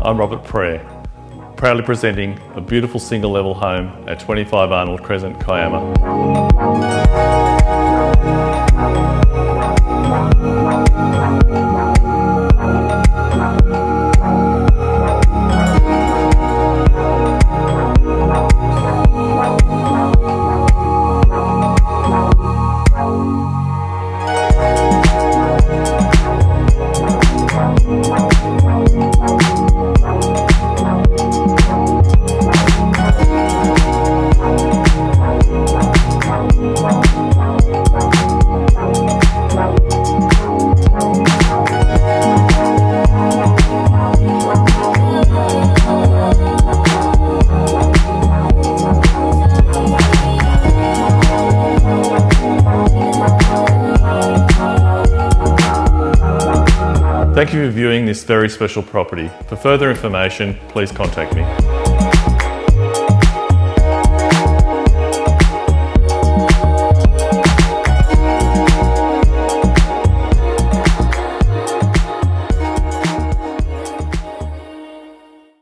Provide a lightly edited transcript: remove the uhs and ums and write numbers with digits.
I'm Robert Prare, proudly presenting a beautiful single level home at 25 Arnold Crescent, Kiama. Thank you for viewing this very special property. For further information, please contact me.